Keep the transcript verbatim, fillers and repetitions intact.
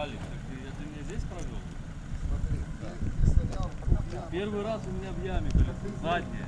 Алик, так ты, ты меня здесь провел? Смотри, ты, ты стоял в двух ямах. Первый раз у меня в яме, блин, задняя.